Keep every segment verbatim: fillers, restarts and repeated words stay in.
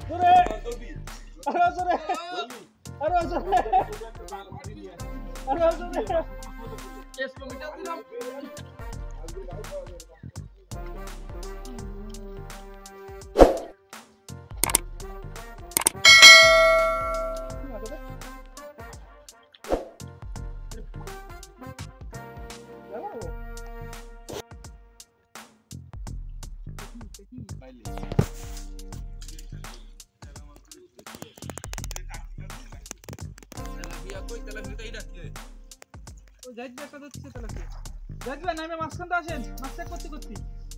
জোরে আরো জোরে আরো জোরে আরো জোরে কেস কমিটা দিলাম নামে মাঝখানটা আসেন মাছ চেক করতে করতে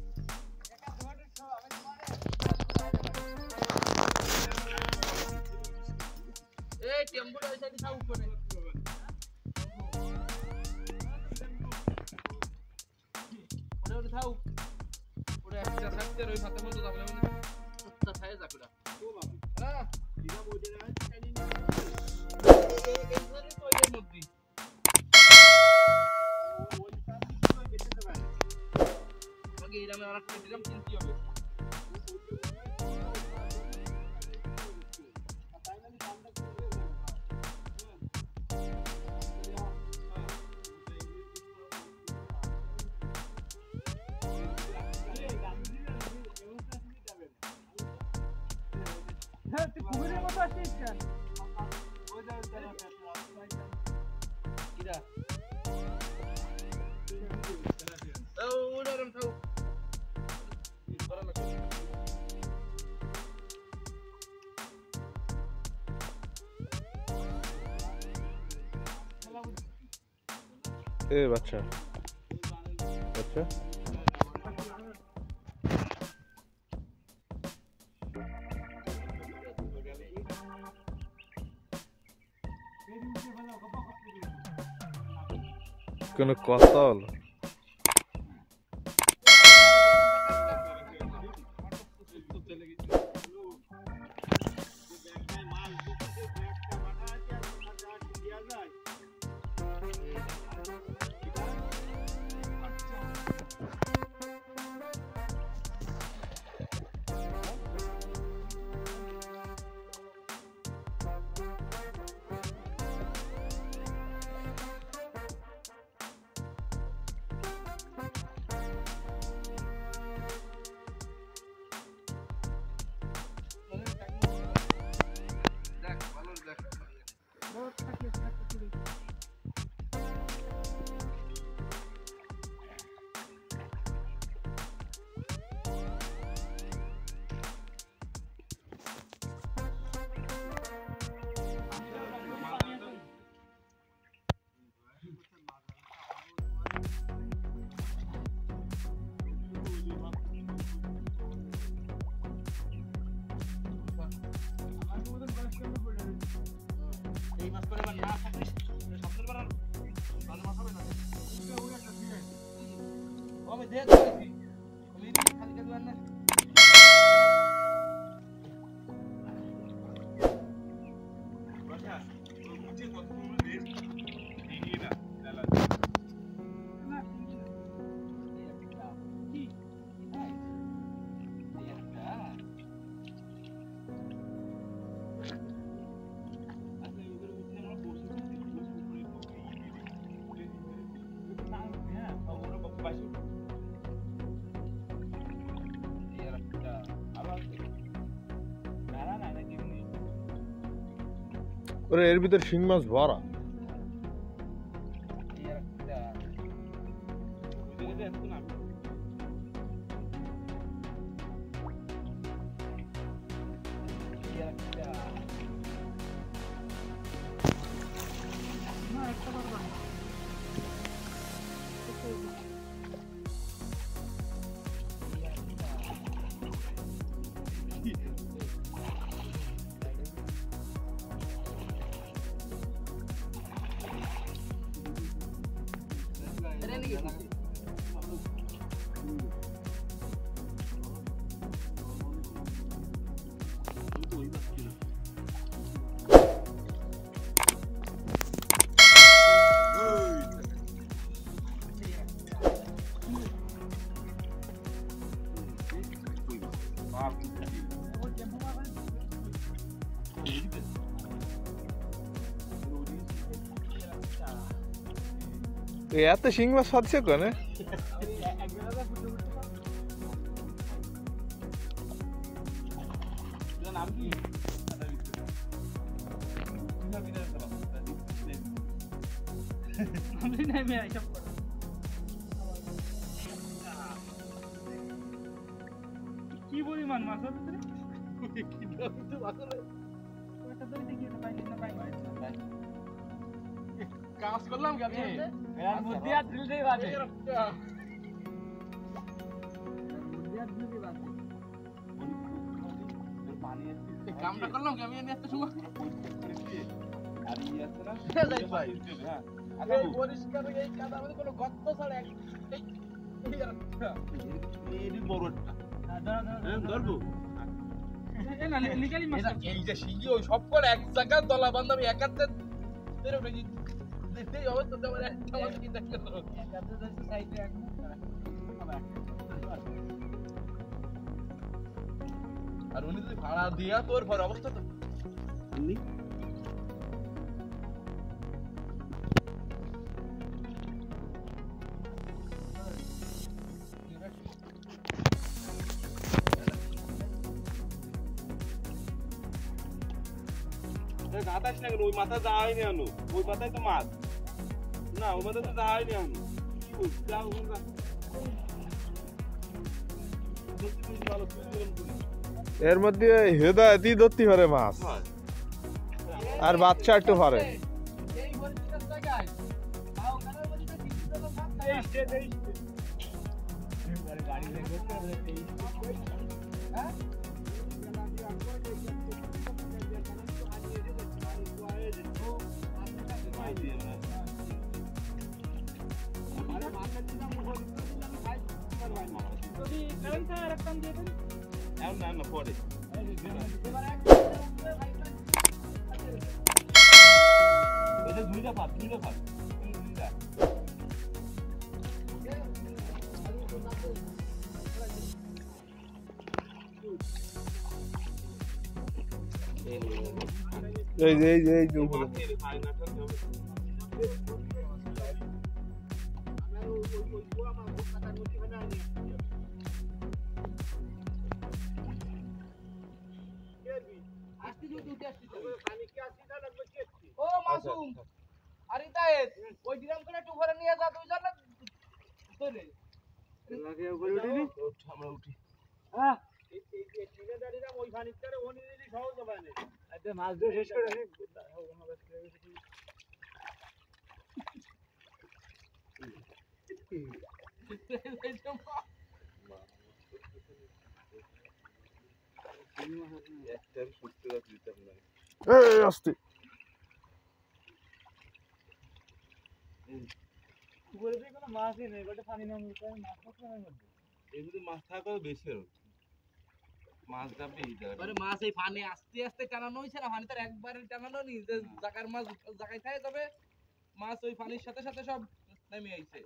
এই টেম্পোটা ওই সাইডে থাক উপরে ওরে ওরে থাক ওরে একটা থাকতে ওই সাথে মতো যাবে না সত্তা ছায়ে যাকুড়া ও বাবা হ্যাঁ দিনা বইতে না চাইনি এই এই ধরে তো এর মধ্যে এরামে আর একটা দিলাম কিনতে হবে হ্যাঁ তুই কুমিরের মতো আসছিস কেন ওই যা কিরা ও ওরম থাও ए बच्चा बच्चा কোনো কথা হলো এই মাছ করে না থাকলে সবচেয়ে বড় ভালো মাছ হবে না ওই একটা ঠিক আছে আমি দেখ কইছি আমি খালি খালি না বাছা ওই মুচি কত বড় দেশ ঠিকই না নালা না এই একটা কি এই একটা ওরে এর ভিতর শিং মাছ ভরা এত শিং মাছ পাচ্ছে কোনে নাম কি আমি নাই মে আইসব কি পরিমাণ মাছ আছে কি দাম তো আসলে ওটা তো দেখি না পাই না পাই কাজ করলাম কি আমি এর মধ্যে আর দিল দেই বাজে মধ্যে আর দিল দেই বাজে পানি আছে কামটা করলাম কি আমি এনে একটা সময় আর ই আছে না যাই ভাই হ্যাঁ এই পরিষ্কার এই কাদা মধ্যে কোনো গর্ত ছাড়া এক এই এই বড় একটা হ্যাঁ ধরবো এ না লিগালি মাছ এই যে শিঙ্গি ওই সব করে এক জায়গায় দলা বান্ধা আমি একাতে বের হয়ে গেছি দেখতেই হবে তো তোমার একটা মাছ কি দেখতে তো একাতে যাচ্ছে সাইডে এখন আর উনি যদি ভাড়া দিয়া তোর ঘর অবস্থা তো উনি গাতাস না ওই মাথা যাওয়াই নি আনো ওই মাথায় তো মাছ না ওই মাথা তো যাওয়াই নি আনো কি বলছিস যাও ওখানে এর মধ্যে হেদায়তই ধরতে পারে মাছ আর বাচ্চা একটু পারে এই পরিষ্কার জায়গায় তাও কারোর মধ্যে কিছু তো মাছ খায় এই স্টেজ এই স্টেজ গাড়ি লেগে গেছে হ্যাঁ পরে দুইটা পাত দুইটা পাত দুইটা এই যে এই যে এই যে উপরে ও মাসুম আরে তায়েত ওই ডিরাম করে একটু ঘরে নিয়ে যা তুই জান না তোরে লাগে উপরে উঠিনি আমরা উঠি হ্যাঁ এই এই ঠিকাদারিরা ওই ফানিটারে ওনি দিলি সহজ হবে না আচ্ছা মাছ দিয়ে শেষ করে নি এই আস্তে উপরে দিয়ে কোনো মাছই নেই গোটা পানি নাম মাছ থাকবে না মধ্যে এগুলো মাছ থাকাও বেশি আর মাছ যাবে এই জায়গায় আরে মাছ এই পানি আস্তে আস্তে টানানো হইছে না পানি তার একবারে টানানো নি যে জায়গার মাছ জায়গায় থাকে তবে মাছ ওই পানির সাথে সাথে সব নেমে আইছে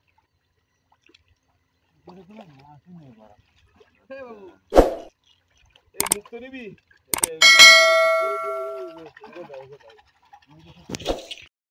উপরে কোনো মাছই নেই বড় হে বাবু এই মুক্ত নিবি